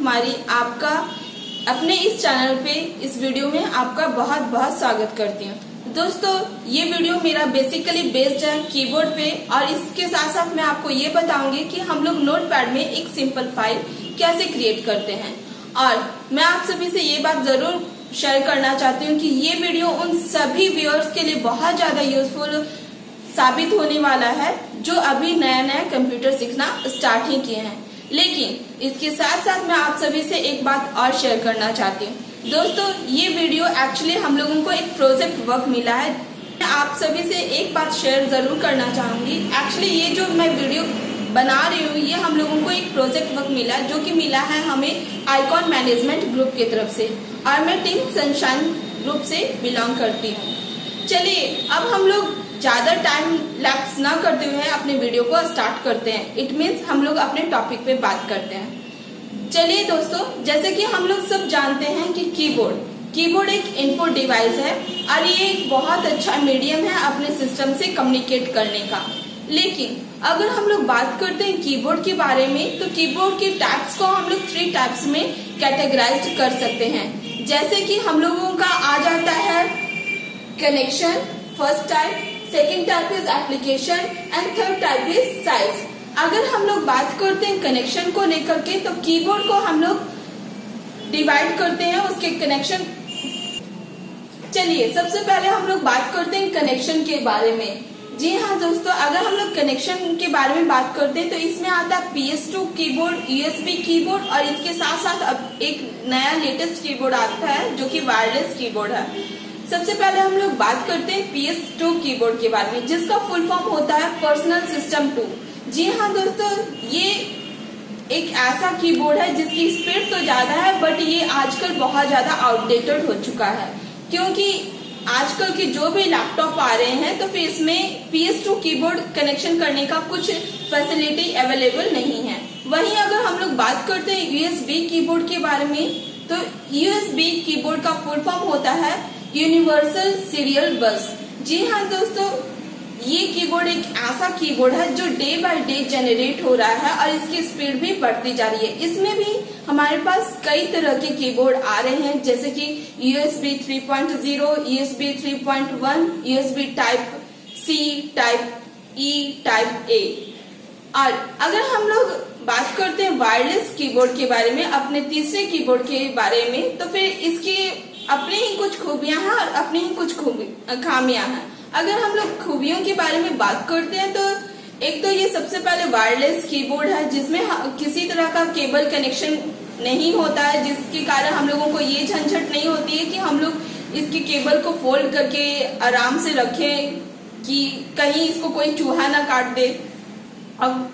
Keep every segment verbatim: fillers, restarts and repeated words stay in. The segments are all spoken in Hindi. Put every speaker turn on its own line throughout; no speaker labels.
कुमारी आपका अपने इस चैनल पे इस वीडियो में आपका बहुत बहुत स्वागत करती हूँ। दोस्तों, ये वीडियो मेरा बेसिकली बेस्ड है कीबोर्ड पे और इसके साथ साथ मैं आपको ये बताऊंगी कि हम लोग नोटपैड में एक सिंपल फाइल कैसे क्रिएट करते हैं। और मैं आप सभी से ये बात जरूर शेयर करना चाहती हूँ कि ये वीडियो उन सभी व्यूअर्स के लिए बहुत ज्यादा यूजफुल साबित होने वाला है जो अभी नया नया कंप्यूटर सीखना स्टार्ट ही किए हैं। लेकिन इसके साथ साथ मैं आप सभी से एक बात और शेयर करना चाहती हूँ। दोस्तों, ये वीडियो एक्चुअली हम लोगों को एक प्रोजेक्ट वर्क मिला है। मैं आप सभी से एक बात शेयर जरूर करना चाहूंगी। एक्चुअली ये जो मैं वीडियो बना रही हूँ, ये हम लोगों को एक प्रोजेक्ट वर्क मिला जो कि मिला है हमें आइकॉन मैनेजमेंट ग्रुप की तरफ से, और मैं टीम सनशाइन ग्रुप से बिलोंग करती हूँ। चलिए अब हम लोग ज्यादा टाइम लैप्स ना करते हुए अपने वीडियो को स्टार्ट करते हैं। इट मीन्स हम लोग अपने टॉपिक पे बात करते हैं। चलिए दोस्तों, जैसे कि हम लोग सब जानते हैं कि कीबोर्ड कीबोर्ड एक इनपुट डिवाइस है और ये एक बहुत अच्छा मीडियम है अपने सिस्टम से कम्युनिकेट करने का। लेकिन अगर हम लोग बात करते हैं कीबोर्ड के बारे में, तो कीबोर्ड के टाइप्स को हम लोग थ्री टाइप्स में कैटेगराइज कर सकते हैं। जैसे कि हम लोगों का आ जाता है connection, first type, second type is application and third type is size. अगर हम लोग बात करते हैं कनेक्शन को लेकर के, तो कीबोर्ड को हम लोग डिवाइड करते हैं उसके कनेक्शन। चलिए सबसे पहले हम लोग बात करते हैं कनेक्शन के बारे में। जी हाँ दोस्तों, अगर हम लोग कनेक्शन के बारे में बात करते हैं तो इसमें आता है P S two keyboard, U S B keyboard, और इसके साथ साथ अब एक नया लेटेस्ट कीबोर्ड आता है जो कि वायरलेस कीबोर्ड है। सबसे पहले हम लोग बात करते हैं पी एस टू कीबोर्ड के बारे में, जिसका फुल फॉर्म होता है पर्सनल सिस्टम टू। जी हाँ दोस्तों, ये एक ऐसा कीबोर्ड है जिसकी स्पीड तो ज्यादा है, बट ये आजकल बहुत ज्यादा आउटडेटेड हो चुका है, क्योंकि आजकल के जो भी लैपटॉप आ रहे हैं तो फिर इसमें P S two keyboard connection करने का कुछ फैसिलिटी अवेलेबल नहीं है। वहीं अगर हम लोग बात करते हैं यू एस बी कीबोर्ड के बारे में, तो यू एस बी कीबोर्ड का फुल फॉर्म होता है यूनिवर्सल सीरियल बस। जी हाँ दोस्तों, ये कीबोर्ड एक ऐसा कीबोर्ड है जो डे बाय डे जनरेट हो रहा है और इसकी स्पीड भी बढ़ती जा रही है। इसमें भी हमारे पास कई तरह के कीबोर्ड आ रहे हैं, जैसे कि U S B three point zero, U S B three point one, U S B type C, type E, type A. और अगर हम लोग बात करते हैं वायरलेस कीबोर्ड के बारे में, अपने तीसरे कीबोर्ड के बारे में, तो फिर इसकी अपनी ही कुछ खूबियां हैं और अपनी ही कुछ खूबी खामियां हैं। अगर हम लोग खूबियों के बारे में बात करते हैं तो एक तो ये सबसे पहले वायरलेस कीबोर्ड है जिसमें किसी तरह का केबल कनेक्शन नहीं होता है, जिसके कारण हम लोगों को ये झंझट नहीं होती है कि हम लोग इसके केबल को फोल्ड करके आराम से रखें कि कहीं इसको कोई चूहा ना काट दे। अब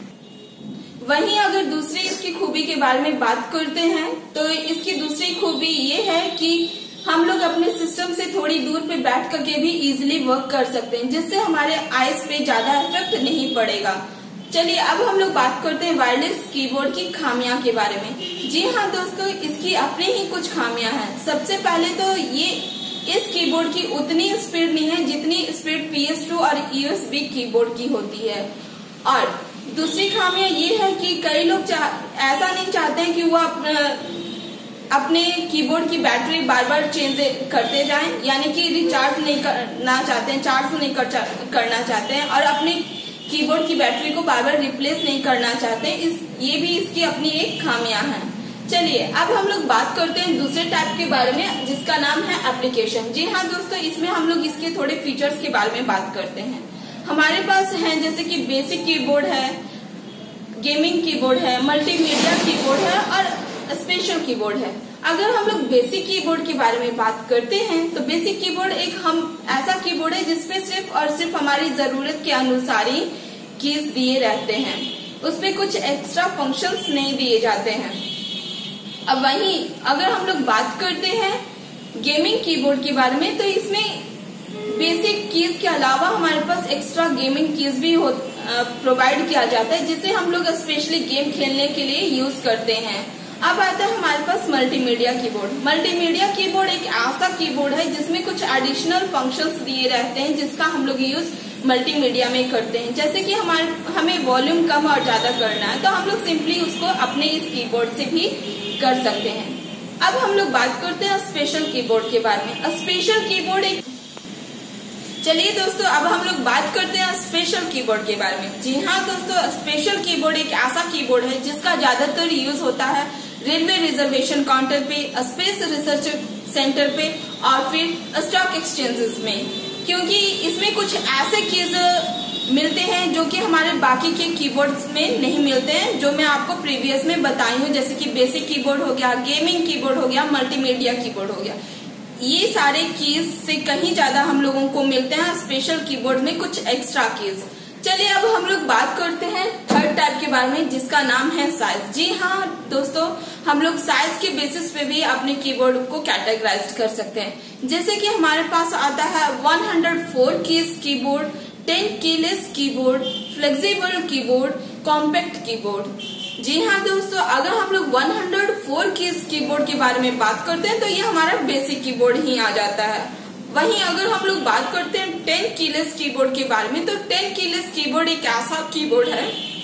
वहीं अगर दूसरी इसकी खूबी के बारे में बात करते हैं तो इसकी दूसरी खूबी ये है कि हम लोग अपने सिस्टम से थोड़ी दूर पे बैठ करके भी इजीली वर्क कर सकते हैं, जिससे हमारे आईज पे ज्यादा इफेक्ट नहीं पड़ेगा। चलिए अब हम लोग बात करते हैं वायरलेस कीबोर्ड की खामियां के बारे में। जी हाँ दोस्तों, इसकी अपनी ही कुछ खामियां हैं। सबसे पहले तो ये इस कीबोर्ड की उतनी स्पीड नहीं है जितनी स्पीड पी एस टू और यू एस बी कीबोर्ड की होती है। और दूसरी खामियां ये है कि कई लोग ऐसा नहीं चाहते हैं कि वो अपना अपने कीबोर्ड की बैटरी बार बार चेंज करते जाएं, यानी कि रिचार्ज नहीं करना चाहते हैं, चार्ज नहीं कर, करना चाहते हैं और अपने कीबोर्ड की बैटरी को बार बार रिप्लेस नहीं करना चाहते हैं। इस ये भी इसकी अपनी एक खामियां हैं। चलिए अब हम लोग बात करते हैं दूसरे टाइप के बारे में, जिसका नाम है एप्लीकेशन। जी हाँ दोस्तों, इसमें हम लोग इसके थोड़े फीचर्स के बारे में बात करते हैं। हमारे पास है जैसे कि बेसिक कीबोर्ड है, गेमिंग कीबोर्ड है, मल्टीमीडिया कीबोर्ड है और स्पेशल कीबोर्ड है। अगर हम लोग बेसिक कीबोर्ड के बारे में बात करते हैं तो बेसिक कीबोर्ड एक हम ऐसा कीबोर्ड है जिसपे सिर्फ और सिर्फ हमारी जरूरत के अनुसार ही कीज दिए रहते हैं, उसपे कुछ एक्स्ट्रा फंक्शंस नहीं दिए जाते हैं। अब वहीं अगर हम लोग बात करते हैं गेमिंग कीबोर्ड के बारे में, तो इसमें बेसिक कीज के अलावा हमारे पास एक्स्ट्रा गेमिंग कीज भी प्रोवाइड किया जाता है, जिसे हम लोग स्पेशली गेम खेलने के लिए यूज करते हैं। अब आता है हमारे पास मल्टीमीडिया कीबोर्ड। मल्टीमीडिया कीबोर्ड एक ऐसा कीबोर्ड है जिसमें कुछ एडिशनल फंक्शंस दिए रहते हैं, जिसका हम लोग यूज मल्टीमीडिया में करते हैं। जैसे कि हमारे हमें वॉल्यूम कम और ज्यादा करना है तो हम लोग सिंपली उसको अपने इस कीबोर्ड से भी कर सकते हैं। अब हम लोग बात करते हैं स्पेशल कीबोर्ड के बारे में। स्पेशल कीबोर्ड एक चलिए दोस्तों, अब हम लोग बात करते हैं स्पेशल कीबोर्ड के बारे में। जी हाँ दोस्तों, स्पेशल कीबोर्ड एक ऐसा कीबोर्ड है जिसका ज्यादातर यूज होता है रेलवे रिजर्वेशन काउंटर पे, स्पेस रिसर्च सेंटर पे और फिर स्टॉक एक्सचेंजेस में, क्योंकि इसमें कुछ ऐसे कीज मिलते हैं जो कि हमारे बाकी के कीबोर्ड्स में नहीं मिलते हैं, जो मैं आपको प्रीवियस में बताई हूँ। जैसे कि बेसिक कीबोर्ड हो गया, गेमिंग कीबोर्ड हो गया, मल्टीमीडिया कीबोर्ड हो गया। ये सारे कीज से कहीं ज्यादा हम लोगों को मिलते हैं स्पेशल कीबोर्ड में कुछ एक्स्ट्रा कीज। चलिए अब हम लोग बात करते हैं थर्ड टाइप के बारे में, जिसका नाम है साइज। जी हाँ दोस्तों, हम लोग साइज के बेसिस पे भी अपने कीबोर्ड को कैटेगराइज कर सकते हैं। जैसे कि हमारे पास आता है एक सौ चार keys keyboard, tenkeyless keyboard, flexible keyboard, compact keyboard. जी हाँ दोस्तों, अगर हम लोग एक सौ चार कीज कीबोर्ड के बारे में बात करते हैं तो ये हमारा बेसिक कीबोर्ड ही आ जाता है। वहीं अगर हम लोग बात करते हैं टेन कीलेस कीबोर्ड के बारे में, तो टेन कीलेस कीबोर्ड एक ऐसा कीबोर्ड है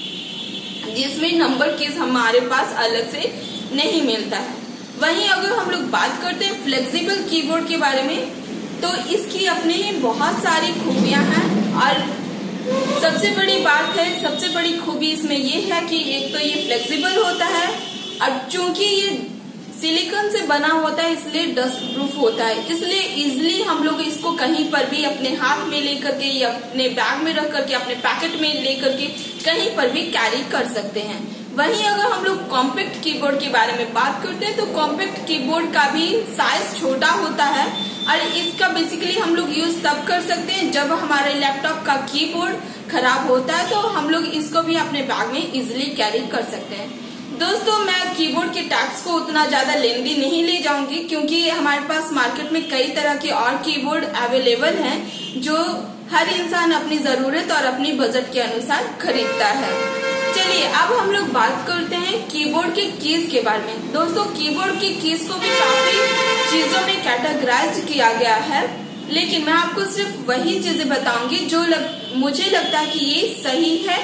जिसमें नंबर कीज हमारे पास अलग से नहीं मिलता है। वहीं अगर हम लोग बात करते हैं फ्लेक्सिबल कीबोर्ड के बारे में, तो इसकी अपनी बहुत सारी खूबियां हैं और सबसे बड़ी बात है, सबसे बड़ी खूबी इसमें ये है कि एक तो ये फ्लेक्सिबल होता है और चूंकि ये सिलिकॉन से बना होता है इसलिए डस्ट प्रूफ होता है, इसलिए इजिली हम लोग इसको कहीं पर भी अपने हाथ में लेकर के या अपने बैग में रख करके, अपने पैकेट में लेकर के कहीं पर भी कैरी कर सकते हैं। वहीं अगर हम लोग कॉम्पैक्ट कीबोर्ड के बारे में बात करते हैं तो कॉम्पैक्ट कीबोर्ड का भी साइज छोटा होता है और इसका बेसिकली हम लोग यूज तब कर सकते हैं जब हमारे लैपटॉप का कीबोर्ड खराब होता है, तो हम लोग इसको भी अपने बैग में इजिली कैरी कर सकते हैं। दोस्तों, मैं कीबोर्ड के टैग्स को उतना ज्यादा लेंदी नहीं ले जाऊंगी, क्योंकि हमारे पास मार्केट में कई तरह के और कीबोर्ड अवेलेबल हैं जो हर इंसान अपनी जरूरत और अपनी बजट के अनुसार खरीदता है। चलिए अब हम लोग बात करते हैं कीबोर्ड के कीज के बारे में। दोस्तों, कीबोर्ड की कीज को भी काफी चीजों में कैटेगराइज किया गया है, लेकिन मैं आपको सिर्फ वही चीजें बताऊंगी जो लग, मुझे लगता है कि ये सही है।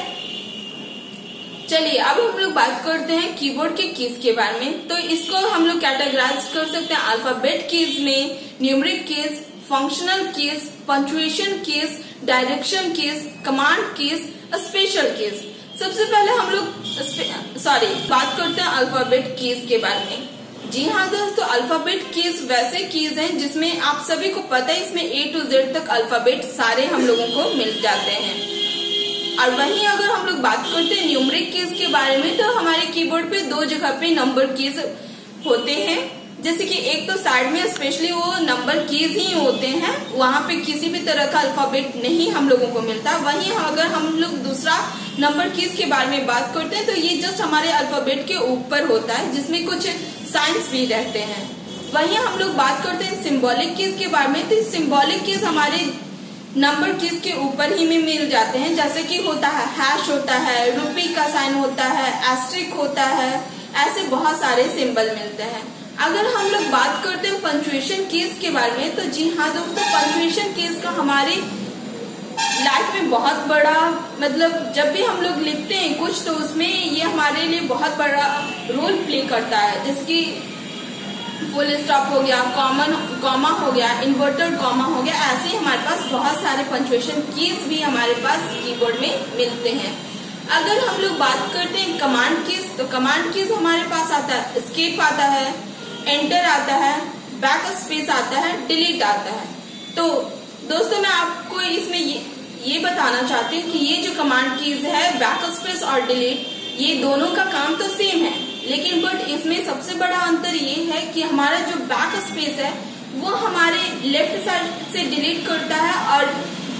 चलिए अब हम लोग बात करते हैं कीबोर्ड के कीज के बारे में। तो इसको हम लोग कैटेगराइज कर सकते हैं अल्फाबेट कीज में, numeric keys, functional keys, punctuation keys, direction keys, command keys, special keys. सबसे पहले हम लोग सॉरी बात करते हैं अल्फाबेट कीज के बारे में। जी हाँ दोस्तों, अल्फाबेट कीज वैसे कीज हैं जिसमें आप सभी को पता है इसमें ए टू जेड तक अल्फाबेट सारे हम लोगों को मिल जाते हैं। और वहीं अगर हम लोग बात करते हैं न्यूमेरिक कीज के बारे में, तो हमारे कीबोर्ड पे दो जगह पे नंबर कीज होते हैं। जैसे कि एक तो साइड में स्पेशली वो नंबर कीज ही होते हैं, वहां पे किसी भी तरह का अल्फाबेट नहीं हम लोगों को मिलता। वहीं अगर हम लोग दूसरा नंबर कीज के बारे में बात करते हैं तो ये जस्ट हमारे अल्फाबेट के ऊपर होता है, जिसमें कुछ साइंस भी रहते हैं। वहीं हम लोग बात करते हैं सिंबॉलिक कीज के बारे में, तो सिंबॉलिक कीज हमारे नंबर कीज के ऊपर ही में मिल जाते हैं। जैसे कि होता है हैश होता है, रुपी का साइन होता है, एस्ट्रिक होता है, ऐसे बहुत सारे सिंबल मिलते हैं। अगर हम लोग बात करते हैं पंक्चुएशन कीज के बारे में, तो जी हाँ दोस्तों, पंक्चुएशन कीज का हमारी लाइफ में बहुत बड़ा मतलब जब भी हम लोग लिखते हैं कुछ तो उसमें ये हमारे लिए बहुत बड़ा रोल प्ले करता है। जैसे कि फुल स्टॉप हो गया, कॉमन कॉमा हो गया, इन्वर्टेड कॉमा हो गया, ऐसे ही हमारे पास बहुत सारे पंक्चुएशन कीज भी हमारे पास कीबोर्ड में मिलते हैं। अगर हम लोग बात करते हैं कमांड कीज, तो कमांड कीज हमारे पास आता है एस्केप आता है, एंटर आता है, बैक स्पेस आता है, डिलीट आता है। तो दोस्तों मैं आपको इसमें ये ये बताना चाहती हूँ कि ये जो कमांड कीज है बैक स्पेस और डिलीट, ये दोनों का काम तो सेम है, लेकिन बट इसमें सबसे बड़ा अंतर ये है कि हमारा जो बैक स्पेस है वो हमारे लेफ्ट साइड से डिलीट करता है और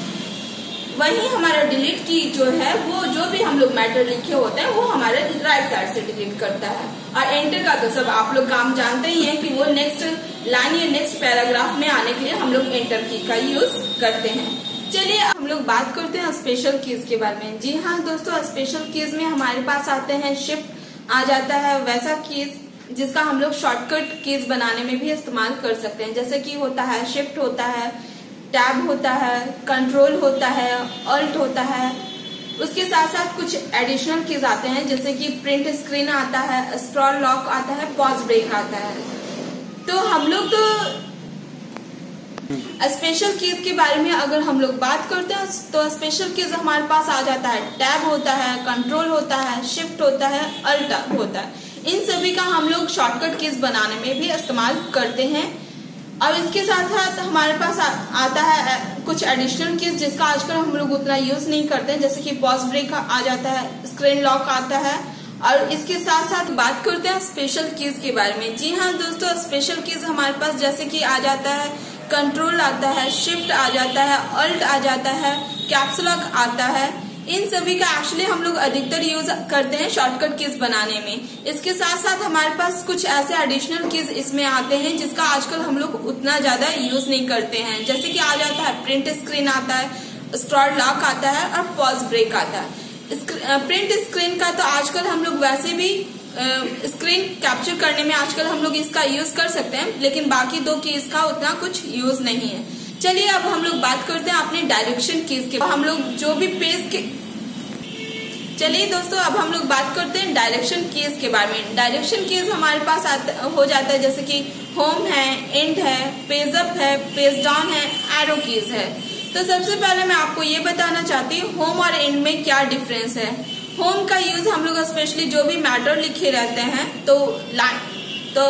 वही हमारा डिलीट की जो है वो जो भी हम लोग मैटर लिखे होते हैं वो हमारे राइट साइड से डिलीट करता है। और एंटर का तो सब आप लोग काम जानते ही हैं कि वो नेक्स्ट लाइन या नेक्स्ट पैराग्राफ में आने के लिए हम लोग एंटर की का यूज करते हैं। चलिए हम लोग बात करते हैं स्पेशल कीज के बारे में। जी हाँ दोस्तों, स्पेशल कीज में हमारे पास आते हैं शिफ्ट आ जाता है, वैसा कीज जिसका हम लोग शॉर्टकट कीज बनाने में भी इस्तेमाल कर सकते हैं। जैसे कि होता है शिफ्ट होता है, टैब होता है, कंट्रोल होता है, अल्ट होता है। उसके साथ साथ कुछ एडिशनल कीज आते हैं जैसे कि प्रिंट स्क्रीन आता है, स्क्रॉल लॉक आता है, पॉज ब्रेक आता है। तो हम लोग तो स्पेशल कीज के बारे में अगर हम लोग बात करते हैं तो स्पेशल कीज हमारे पास आ जाता है, टैब होता है, कंट्रोल होता है, शिफ्ट होता है, अल्ट होता है। इन सभी का हम लोग शॉर्टकट कीज बनाने में भी इस्तेमाल करते हैं। और इसके साथ साथ हमारे पास आ, आता है कुछ एडिशनल कीज जिसका आजकल हम लोग उतना यूज नहीं करते हैं, जैसे कि पॉज ब्रेक आ जाता है, स्क्रीन लॉक आता है। और इसके साथ साथ बात करते हैं स्पेशल कीज के बारे में। जी हाँ दोस्तों, स्पेशल कीज हमारे पास जैसे कि आ जाता है, कंट्रोल आता है, शिफ्ट आ जाता है, अल्ट आ जाता है, कैप्स लॉक आता है। इन सभी का एक्चुअली हम लोग अधिकतर यूज करते हैं शॉर्टकट कीज बनाने में। इसके साथ साथ हमारे पास कुछ ऐसे एडिशनल कीज इसमें आते हैं जिसका आजकल हम लोग उतना ज्यादा यूज नहीं करते हैं, जैसे कि आ जाता है प्रिंट स्क्रीन आता है, स्क्रॉल लॉक आता है और पॉज ब्रेक आता है। प्रिंट स्क्रीन का तो आजकल हम लोग वैसे भी स्क्रीन कैप्चर करने में आजकल हम लोग इसका यूज कर सकते हैं, लेकिन बाकी दो कीज का उतना कुछ यूज नहीं है। चलिए अब हम लोग बात करते हैं अपने डायरेक्शन कीज के। हम लोग जो भी पेज के चलिए दोस्तों अब हम लोग बात करते हैं डायरेक्शन कीज के बारे में। डायरेक्शन कीज हमारे पास आता, हो जाता है जैसे कि होम है, एंड है, पेज अप है, पेज डाउन है, एरो कीज है। तो सबसे पहले मैं आपको ये बताना चाहती हूँ होम और एंड में क्या डिफरेंस है। होम का यूज हम लोग स्पेशली जो भी मैटर लिखे रहते हैं तो लाइन तो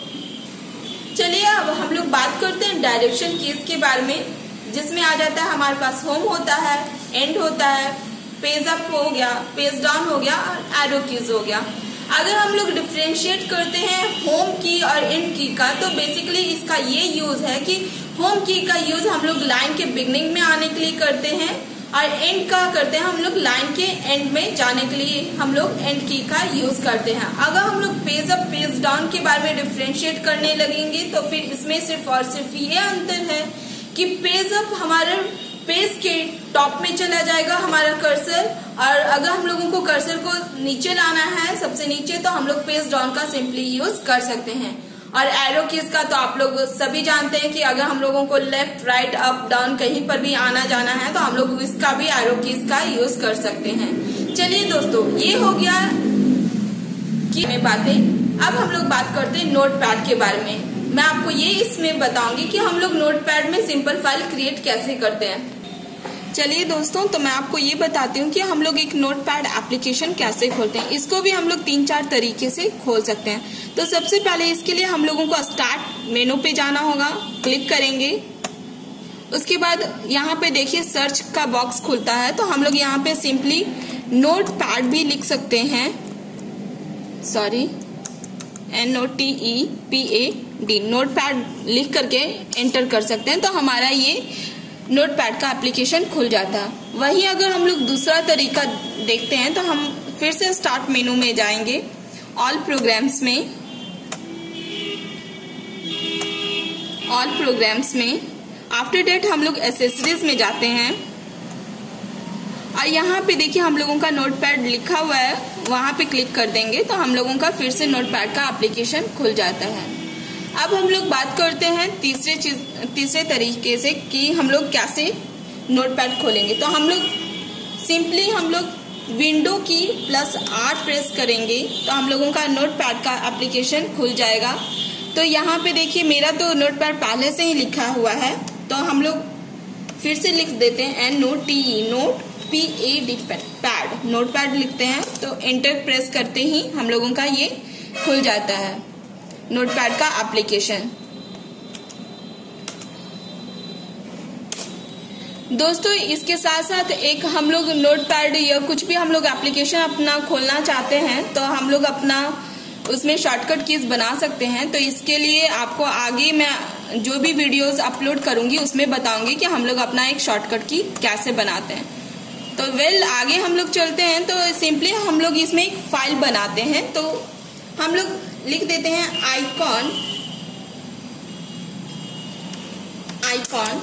चलिए अब हम लोग बात करते हैं डायरेक्शन कीज के बारे में, जिसमें आ जाता है हमारे पास होम होता है, एंड होता है, पेज अप हो गया, पेज डाउन हो गया और एरो कीज हो गया। अगर हम लोग डिफ्रेंशिएट करते हैं होम की और एंड की का तो बेसिकली इसका ये यूज है कि होम की का यूज हम लोग लाइन के बिगनिंग में आने के लिए करते हैं और एंड का करते हैं हम लोग लाइन के एंड में जाने के लिए हम लोग एंड की का यूज करते हैं। अगर हम लोग पेज अप पेज डाउन के बारे में डिफ्रेंशिएट करने लगेंगे तो फिर इसमें सिर्फ और सिर्फ ये अंतर है कि पेज अप हमारे पेज के टॉप में चला जाएगा हमारा कर्सर, और अगर हम लोगों को कर्सर को नीचे लाना है सबसे नीचे तो हम लोग पेज डाउन का सिंपली यूज कर सकते हैं। और एरो कीज का तो आप लोग सभी जानते हैं कि अगर हम लोगों को लेफ्ट राइट अप डाउन कहीं पर भी आना जाना है तो हम लोग इसका भी एरो कीज का यूज कर सकते हैं। चलिए दोस्तों ये हो गया कि बातें। अब हम लोग बात करते हैं नोट पैड के बारे में। मैं आपको ये इसमें बताऊंगी कि हम लोग नोट पैड में सिंपल फाइल क्रिएट कैसे करते हैं। चलिए दोस्तों तो मैं आपको ये बताती हूँ कि हम लोग एक नोटपैड एप्लीकेशन कैसे खोलते हैं। इसको भी हम लोग तीन चार तरीके से खोल सकते हैं। तो सबसे पहले इसके लिए हम लोगों को स्टार्ट मेनू पे जाना होगा, क्लिक करेंगे। उसके बाद यहाँ पे देखिए सर्च का बॉक्स खुलता है, तो हम लोग यहाँ पे सिंपली नोटपैड भी लिख सकते हैं, sorry N O T E P A D, notepad लिख करके एंटर कर सकते हैं तो हमारा ये नोटपैड का एप्लीकेशन खुल जाता है। वहीं अगर हम लोग दूसरा तरीका देखते हैं तो हम फिर से स्टार्ट मेनू में जाएंगे, ऑल प्रोग्राम्स में, ऑल प्रोग्राम्स में आफ्टर डेट हम लोग एसेसरीज में जाते हैं और यहाँ पे देखिए हम लोगों का नोटपैड लिखा हुआ है, वहां पे क्लिक कर देंगे तो हम लोगों का फिर से नोटपैड का एप्लीकेशन खुल जाता है। अब हम लोग बात करते हैं तीसरे चीज तीसरे तरीके से कि हम लोग कैसे नोटपैड खोलेंगे। तो हम लोग सिंपली हम लोग विंडो की प्लस आर प्रेस करेंगे तो हम लोगों का नोटपैड का एप्लीकेशन खुल जाएगा। तो यहाँ पे देखिए मेरा तो नोटपैड पहले से ही लिखा हुआ है, तो हम लोग फिर से लिख देते हैं N O T E note P A D pad, notepad लिखते हैं तो एंटर प्रेस करते ही हम लोगों का ये खुल जाता है नोटपैड का एप्लीकेशन। दोस्तों इसके साथ साथ एक हम लोग नोटपैड या कुछ भी हम लोग एप्लीकेशन अपना खोलना चाहते हैं तो हम लोग अपना उसमें शॉर्टकट कीज बना सकते हैं। तो इसके लिए आपको आगे मैं जो भी वीडियोस अपलोड करूंगी उसमें बताऊंगी कि हम लोग अपना एक शॉर्टकट की कैसे बनाते हैं। तो वेल आगे हम लोग चलते हैं तो सिंपली हम लोग इसमें एक फाइल बनाते हैं। तो हम लोग लिख देते हैं आइकॉन, आइकॉन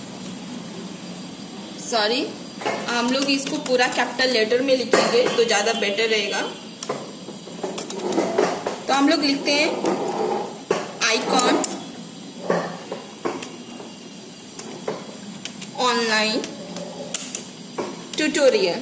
सॉरी हम लोग इसको पूरा कैपिटल लेटर में लिखेंगे तो ज्यादा बेटर रहेगा। तो हम लोग लिखते हैं icon, nine tutorial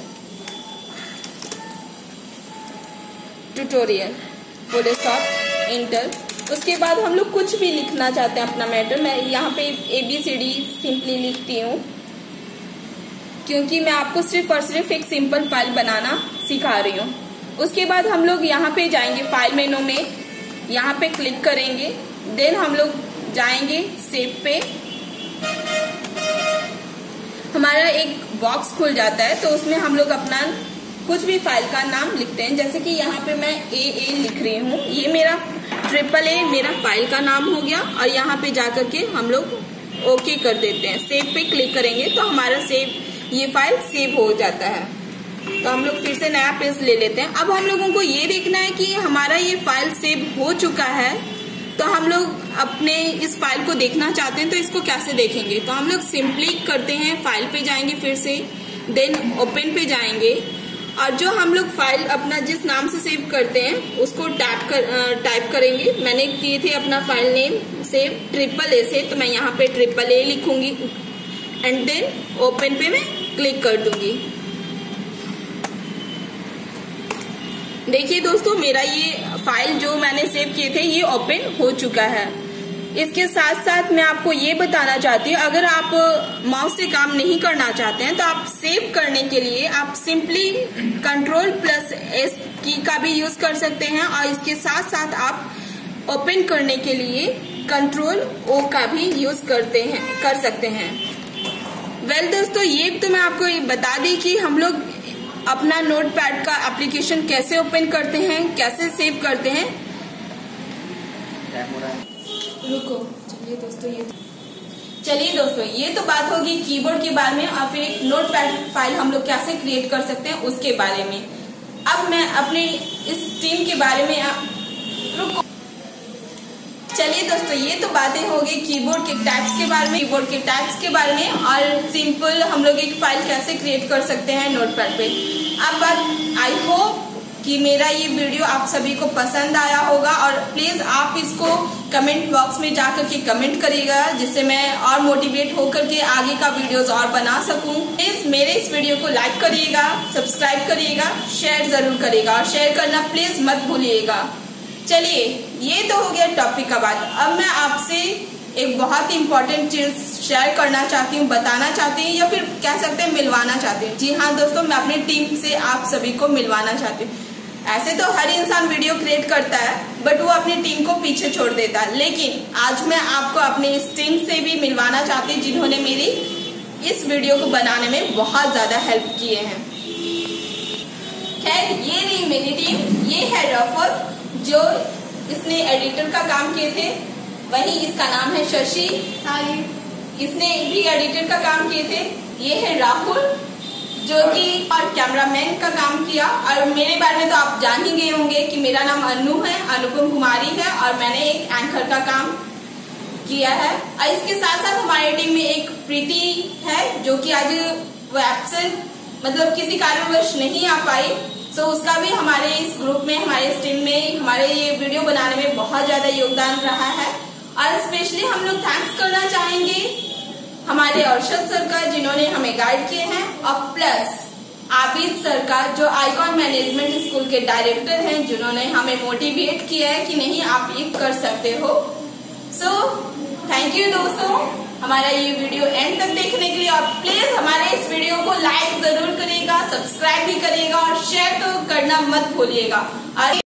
tutorial full stop enter. उसके बाद हम लोग कुछ भी लिखना चाहते हैं अपना मैटर। मैं यहाँ पे A B C D simply लिखती हूँ क्योंकि मैं आपको सिर्फ और सिर्फ एक सिंपल फाइल बनाना सिखा रही हूँ। उसके बाद हम लोग यहाँ पे जाएंगे फाइल मेनू में, यहाँ पे क्लिक करेंगे, देन हम लोग जाएंगे सेव पे। हमारा एक बॉक्स खुल जाता है तो उसमें हम लोग अपना कुछ भी फाइल का नाम लिखते हैं। जैसे कि यहाँ पे मैं ए ए लिख रही हूँ, ये मेरा ट्रिपल ए मेरा फाइल का नाम हो गया। और यहाँ पे जाकर के हम लोग ओके कर देते हैं, सेव पे क्लिक करेंगे तो हमारा सेव ये फाइल सेव हो जाता है। तो हम लोग फिर से नया पेज ले लेते हैं। अब हम लोगों को ये देखना है कि हमारा ये फाइल सेव हो चुका है, तो हम लोग अपने इस फाइल को देखना चाहते हैं तो इसको कैसे देखेंगे। तो हम लोग सिंपली करते हैं, फाइल पे जाएंगे, फिर से देन ओपन पे जाएंगे और जो हम लोग फाइल अपना जिस नाम से सेव करते हैं उसको टाइप कर टाइप करेंगे। मैंने किए थे अपना file name save triple A से, तो मैं यहाँ पे ट्रिपल ए लिखूंगी एंड देन ओपन पे मैं क्लिक कर दूंगी। देखिए दोस्तों, मेरा ये फाइल जो मैंने सेव किए थे ये ओपन हो चुका है। इसके साथ साथ मैं आपको ये बताना चाहती हूँ, अगर आप माउस से काम नहीं करना चाहते हैं तो आप सेव करने के लिए आप सिंपली कंट्रोल प्लस एस की का भी यूज कर सकते हैं और इसके साथ साथ आप ओपन करने के लिए कंट्रोल ओ का भी यूज करते हैं कर सकते हैं। वेल well, दोस्तों, ये तो मैं आपको ये बता दी कि हम लोग अपना नोटपैड का एप्लीकेशन कैसे ओपन करते हैं, कैसे सेव करते हैं। रुको, चलिए दोस्तों ये चलिए दोस्तों ये तो बात होगी कीबोर्ड के बारे में और फिर एक नोटपैड फाइल हम लोग कैसे क्रिएट कर सकते हैं उसके बारे में। अब मैं अपने इस टीम के बारे में आप रुको चलिए दोस्तों ये तो बातें हो गई कीबोर्ड के टाइप्स के बारे में कीबोर्ड के टाइप्स के बारे में और सिंपल हम लोग एक फाइल कैसे क्रिएट कर सकते हैं नोटपैड पे। अब बात आई होप कि मेरा ये वीडियो आप सभी को पसंद आया होगा और प्लीज आप इसको कमेंट बॉक्स में जाकर के कमेंट करिएगा जिससे मैं और मोटिवेट होकर के आगे का वीडियोस और बना सकूं। प्लीज मेरे इस वीडियो को लाइक करिएगा, सब्सक्राइब करिएगा, शेयर जरूर करिएगा और शेयर करना प्लीज मत भूलिएगा। चलिए ये तो हो गया टॉपिक का बात। अब मैं आपसे एक बहुत ही इम्पोर्टेंट चीज शेयर करना चाहती हूँ, बताना चाहती हूँ या फिर कह सकते हैं मिलवाना चाहती हूँ। जी हाँ दोस्तों, मैं अपनी टीम से आप सभी को मिलवाना चाहती हूँ। ऐसे तो हर इंसान वीडियो क्रिएट करता है बट वो अपनी टीम को पीछे छोड़ देता है, लेकिन आज मैं आपको अपनी इस टीम से भी मिलवाना चाहती हूँ जिन्होंने मेरी इस वीडियो को बनाने में बहुत ज्यादा हेल्प किए हैं। खैर ये रही मेरी टीम, ये है रफत जो इसने एडिटर का काम किए थे, वही इसका नाम है शशि, इसने भी एडिटर का काम किए थे। ये है राहुल जो कि और कैमरामैन का काम किया। और मेरे बारे में तो आप जान ही गए होंगे कि मेरा नाम अनु है, अनुपम कुमारी है और मैंने एक एंकर का काम किया है। और इसके साथ साथ हमारी टीम में एक प्रीति है जो कि आज वो एब्सेंट मतलब किसी कारणवश नहीं आ पाई, सो उसका भी हमारे इस ग्रुप में हमारे इस टीम में हमारे ये वीडियो बनाने में बहुत ज्यादा योगदान रहा है। और स्पेशली हम लोग थैंक्स करना चाहेंगे हमारे अर्शद सर का जिन्होंने हमें गाइड किए हैं और प्लस आबिद सर का जो आइकॉन मैनेजमेंट स्कूल के डायरेक्टर हैं जिन्होंने हमें मोटिवेट किया है कि नहीं आप ये कर सकते हो। सो थैंक यू दोस्तों हमारा ये वीडियो एंड तक देखने के लिए। और प्लीज हमारे इस वीडियो को लाइक जरूर करिएगा, सब्सक्राइब भी करिएगा और शेयर तो करना मत भूलिएगा। और